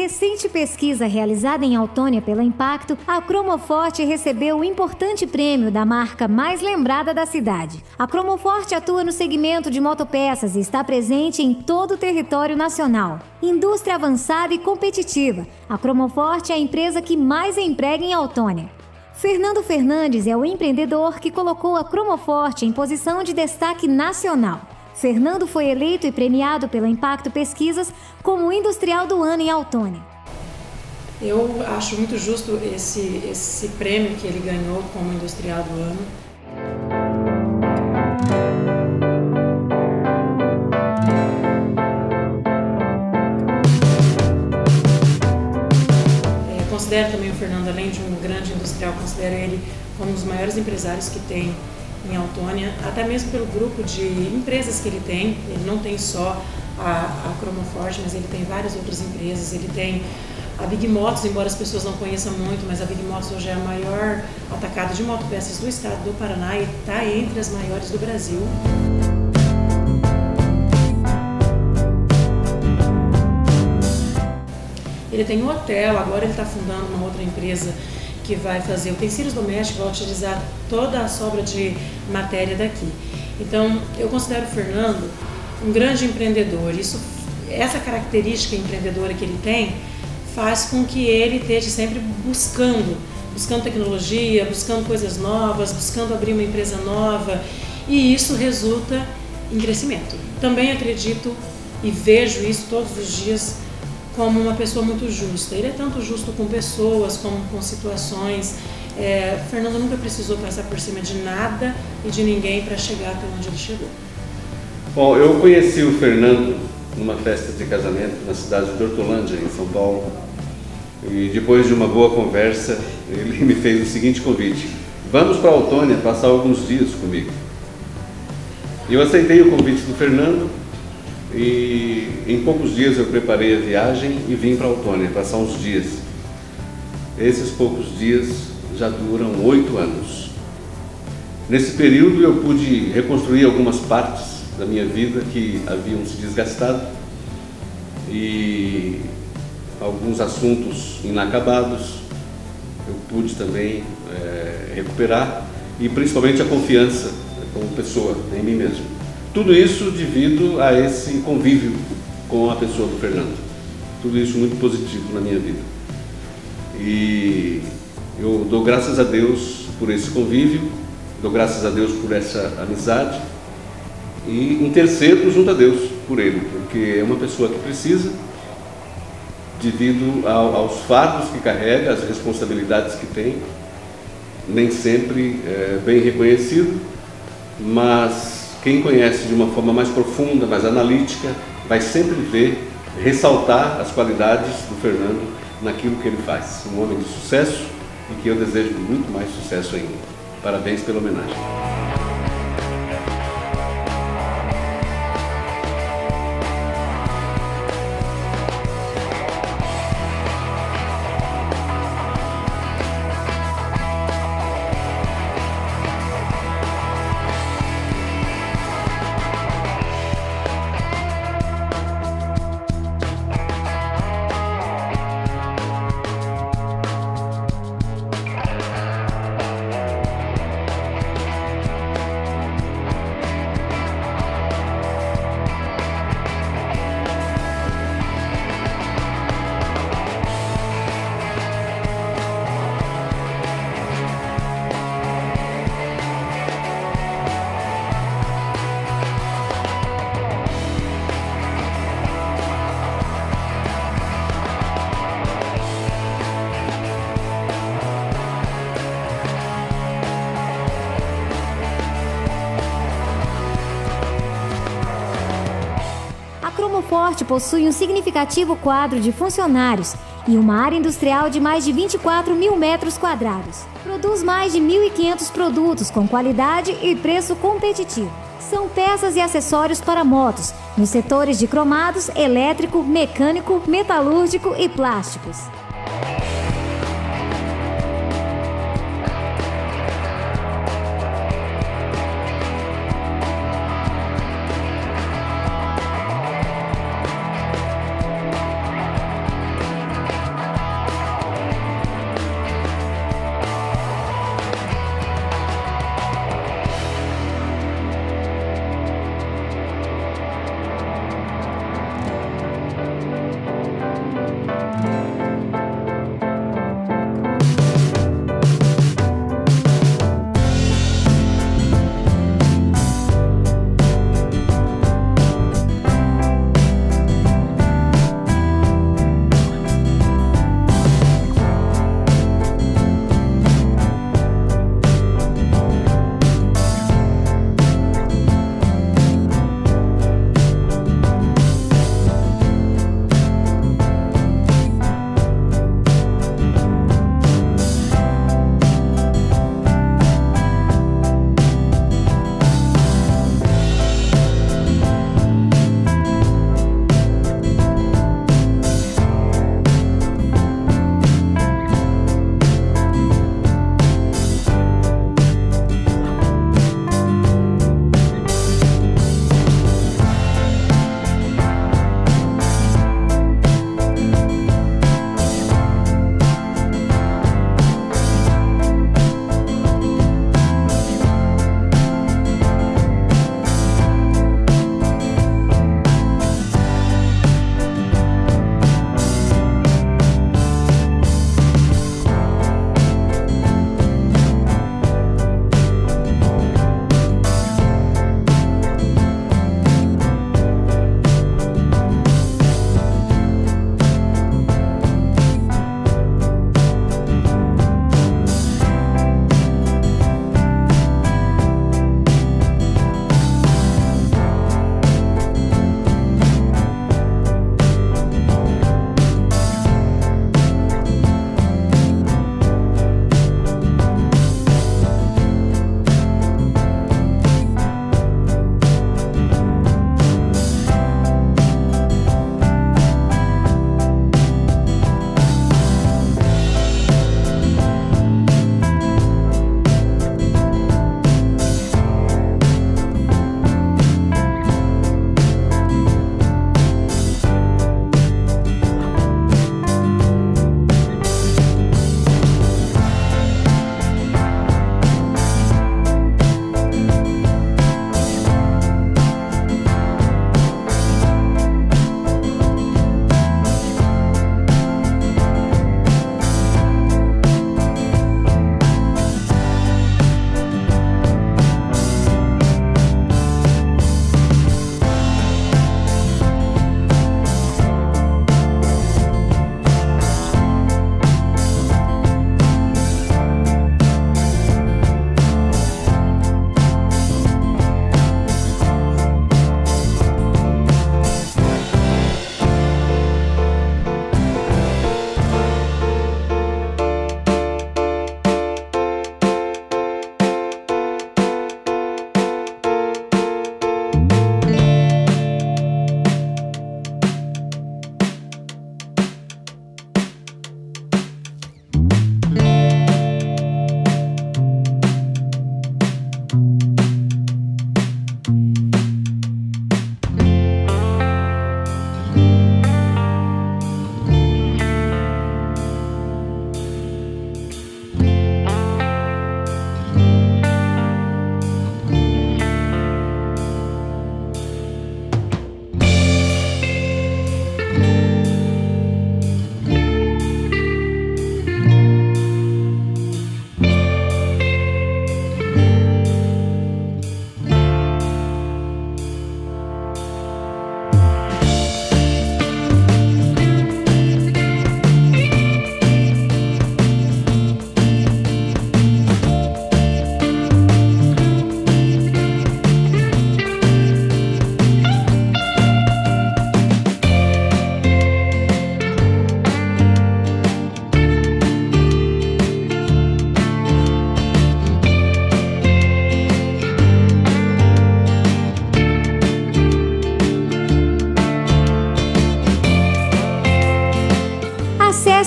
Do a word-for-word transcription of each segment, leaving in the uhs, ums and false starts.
recente pesquisa realizada em Autônia pela Impacto, a Cromoforte recebeu o importante prêmio da marca mais lembrada da cidade. A Cromoforte atua no segmento de motopeças e está presente em todo o território nacional. Indústria avançada e competitiva, a Cromoforte é a empresa que mais emprega em Autônia. Fernando Fernandes é o empreendedor que colocou a Cromoforte em posição de destaque nacional. Fernando foi eleito e premiado pela Impacto Pesquisas como o Industrial do Ano em Autônia. Eu acho muito justo esse, esse prêmio que ele ganhou como Industrial do Ano. É, considero também o Fernando, além de um grande industrial, considero ele como um dos maiores empresários que tem em Autônia, até mesmo pelo grupo de empresas que ele tem. Ele não tem só a, a Cromoforte, mas ele tem várias outras empresas. Ele tem a Big Motos, embora as pessoas não conheçam muito, mas a Big Motos hoje é a maior atacada de motopeças do estado do Paraná e está entre as maiores do Brasil. Ele tem um hotel, agora ele está fundando uma outra empresa que vai fazer utensílios domésticos, vai utilizar toda a sobra de matéria daqui. Então, eu considero o Fernando um grande empreendedor. Isso, essa característica empreendedora que ele tem faz com que ele esteja sempre buscando, buscando tecnologia, buscando coisas novas, buscando abrir uma empresa nova, e isso resulta em crescimento. Também acredito e vejo isso todos os dias como uma pessoa muito justa. Ele é tanto justo com pessoas como com situações. É, Fernando nunca precisou passar por cima de nada e de ninguém para chegar até onde ele chegou. Bom, eu conheci o Fernando numa festa de casamento na cidade de Hortolândia, em São Paulo, e depois de uma boa conversa, ele me fez o seguinte convite: vamos para Autônia passar alguns dias comigo. E eu aceitei o convite do Fernando, e em poucos dias eu preparei a viagem e vim para Autônia passar uns dias. Esses poucos dias já duram oito anos. Nesse período eu pude reconstruir algumas partes da minha vida que haviam se desgastado e alguns assuntos inacabados eu pude também é, recuperar, e principalmente a confiança como pessoa em mim mesmo. Tudo isso devido a esse convívio com a pessoa do Fernando. Tudo isso muito positivo na minha vida. E eu dou graças a Deus por esse convívio, dou graças a Deus por essa amizade e intercedo junto a Deus por ele, porque é uma pessoa que precisa, devido ao, aos fardos que carrega, às responsabilidades que tem, nem sempre é bem reconhecido, mas quem conhece de uma forma mais profunda, mais analítica, vai sempre ver, ressaltar as qualidades do Fernando naquilo que ele faz. Um homem de sucesso e que eu desejo muito mais sucesso ainda. Parabéns pela homenagem. A Cromoforte possui um significativo quadro de funcionários e uma área industrial de mais de vinte e quatro mil metros quadrados. Produz mais de mil e quinhentos produtos com qualidade e preço competitivo. São peças e acessórios para motos, nos setores de cromados, elétrico, mecânico, metalúrgico e plásticos.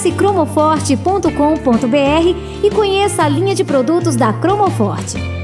Acesse cromoforte ponto com ponto br e conheça a linha de produtos da Cromoforte.